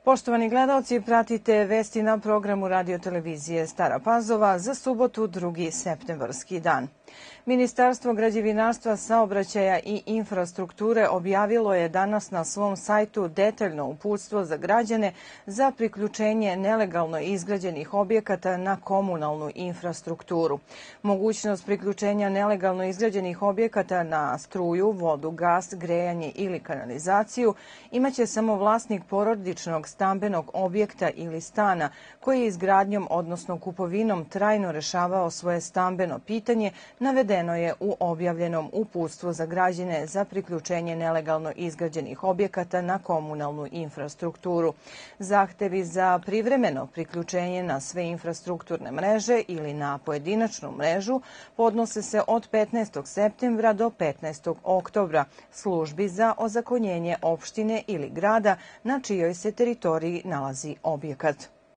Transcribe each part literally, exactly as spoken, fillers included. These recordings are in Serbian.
Poštovani gledalci, pratite vesti na programu radiotelevizije Stara Pazova za subotu drugi septembarski dan. Ministarstvo građevinarstva, saobraćaja i infrastrukture objavilo je danas na svom sajtu detaljno uputstvo za građane za priključenje nelegalno izgrađenih objekata na komunalnu infrastrukturu. Mogućnost priključenja nelegalno izgrađenih objekata na struju, vodu, gas, grejanje ili kanalizaciju imaće samo vlasnik porodičnog stambenog objekta ili stana koji je izgradnjom, odnosno kupovinom, trajno rešavao svoje stambeno pitanje, navedeno je u objavljenom uputstvu za građane za priključenje nelegalno izgrađenih objekata na komunalnu infrastrukturu. Zahtevi za privremeno priključenje na sve infrastrukturne mreže ili na pojedinačnu mrežu podnose se od petnaestog septembra do petnaestog oktobra službi za ozakonjenje opštine ili grada na čijoj se teritoriji nalazi objekat.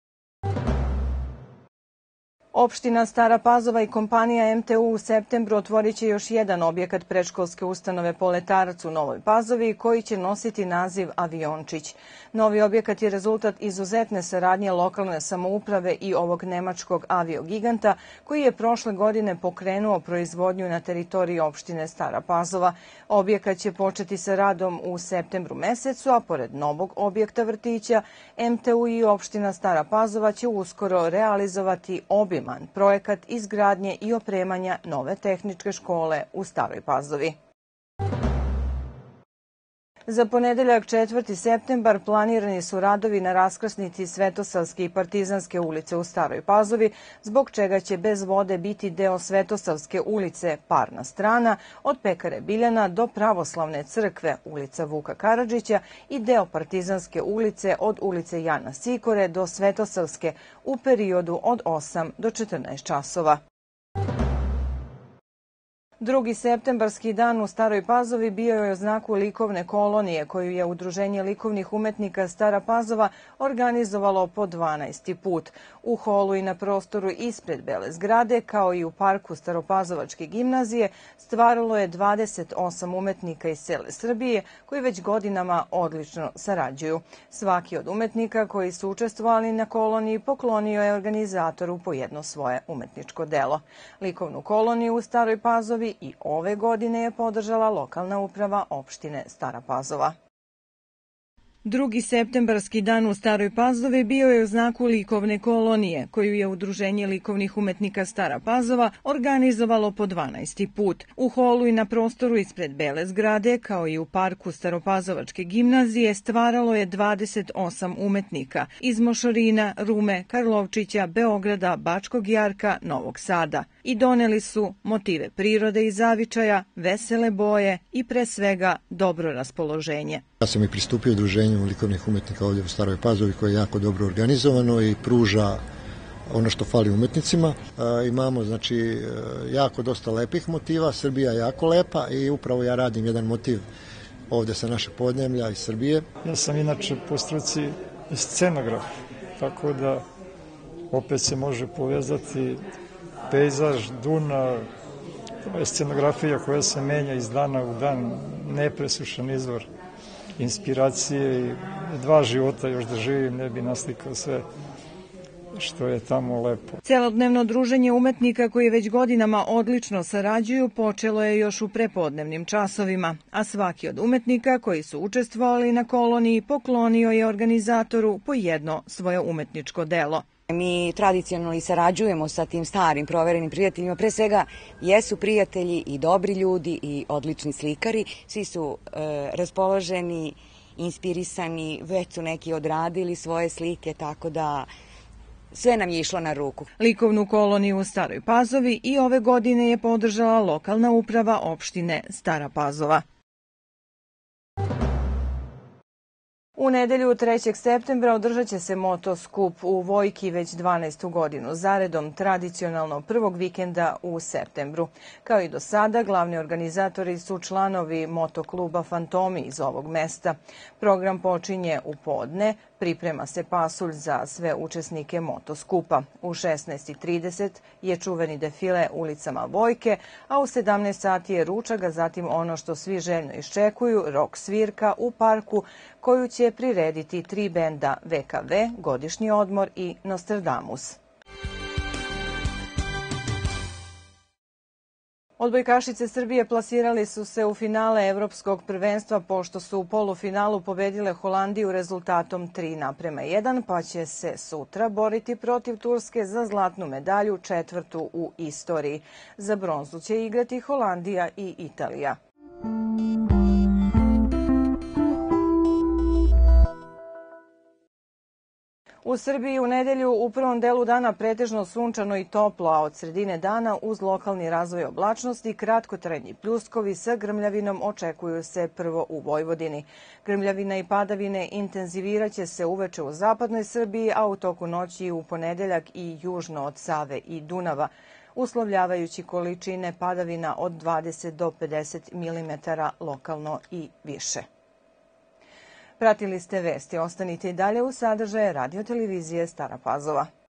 Opština Stara Pazova i kompanija M T U u septembru otvorit će još jedan objekat predškolske ustanove Poletarac u Novoj Pazovi koji će nositi naziv Aviončić. Novi objekat je rezultat izuzetne saradnje lokalne samouprave i ovog nemačkog aviogiganta koji je prošle godine pokrenuo proizvodnju na teritoriji opštine Stara Pazova. Objekat će početi sa radom u septembru mesecu, a pored novog objekta vrtića, M T U i opština Stara Pazova će uskoro realizovati obim projekat izgradnje i opremanja nove tehničke škole u Staroj Pazovi. Za ponedeljak četvrti septembar planirani su radovi na raskrsnici Svetosavske i Partizanske ulice u Staroj Pazovi, zbog čega će bez vode biti deo Svetosavske ulice parna strana od Pekare Biljana do Pravoslavne crkve ulica Vuka Karadžića i deo Partizanske ulice od ulice Jana Sikore do Svetosavske u periodu od osam do četrnaest časova. Drugi septembarski dan u Staroj Pazovi bio je u znaku likovne kolonije koju je Udruženje likovnih umetnika Stara Pazova organizovalo po dvanaesti put. U holu i na prostoru ispred Bele zgrade, kao i u parku Staropazovačke gimnazije, stvaralo je dvadeset osam umetnika iz cele Srbije koji već godinama odlično sarađuju. Svaki od umetnika koji su učestvovali na koloniji poklonio je organizatoru po jedno svoje umetničko delo. Likovnu koloniju u Staroj Pazovi i ove godine je podržala lokalna uprava opštine Stara Pazova. Drugi septembarski dan u Staroj Pazovi bio je u znaku likovne kolonije, koju je Udruženje likovnih umetnika Stara Pazova organizovalo po dvanaesti put. U holu i na prostoru ispred Bele zgrade, kao i u parku Staropazovačke gimnazije, stvaralo je dvadeset osam umetnika iz Mošorina, Rume, Karlovčića, Beograda, Bačkog Jarka, Novog Sada. I doneli su motive prirode i zavičaja, vesele boje i pre svega dobro raspoloženje. Ja sam i pristupio Udruženju likovnih umetnika ovdje u Staroj Pazovi koje je jako dobro organizovano i pruža ono što fali umetnicima. E, imamo znači jako dosta lepih motiva, Srbija je jako lepa i upravo ja radim jedan motiv ovdje sa našeg podneblja iz Srbije. Ja sam inače po struci scenograf, tako da opet se može povezati pejzaž, Dunav, scenografija koja se menja iz dana u dan, nepresušan izvor inspiracije i dva života još da živim, ne bi naslikao sve što je tamo lepo. Celodnevno druženje umetnika koji već godinama odlično sarađuju počelo je još u prepodnevnim časovima, a svaki od umetnika koji su učestvovali na koloniji poklonio je organizatoru po jedno svoje umetničko delo. Mi tradicionalno i sarađujemo sa tim starim proverenim prijateljima, pre svega jesu prijatelji i dobri ljudi i odlični slikari, svi su e, raspoloženi, inspirisani, već su neki odradili svoje slike, tako da sve nam je išlo na ruku. Likovnu koloniju u Staroj Pazovi i ove godine je podržala lokalna uprava opštine Stara Pazova. U nedelju trećeg septembra održat će se motoskup u Vojki već dvanaestu godinu zaredom, tradicionalno prvog vikenda u septembru. Kao i do sada, glavni organizatori su članovi motokluba Fantomi iz ovog mesta. Program počinje u podne, Priprema se pasulj za sve učesnike motoskupa. U šesnaest i trideset je čuveni defile ulicama Vojke, a u sedamnaest sati je ručak, a zatim ono što svi željno iščekuju, rok svirka u parku, koju će prirediti tri benda V K V, Godišnji odmor i Nostradamus. Odbojkašice Srbije plasirali su se u finale Evropskog prvenstva pošto su u polufinalu pobedile Holandiju rezultatom tri naprema jedan, pa će se sutra boriti protiv Turske za zlatnu medalju, četvrtu u istoriji. Za bronzu će igrati Holandija i Italija. U Srbiji u nedelju u prvom delu dana pretežno sunčano i toplo, a od sredine dana uz lokalni razvoj oblačnosti kratkotrajni pljuskovi sa grmljavinom očekuju se prvo u Vojvodini. Grmljavina i padavine intenziviraće se uveče u zapadnoj Srbiji, a u toku noći u ponedeljak i južno od Save i Dunava, uslovljavajući količine padavina od dvadeset do pedeset milimetara lokalno i više. Pratili ste vesti. Ostanite i dalje u sadržaje radio televizije Stara Pazova.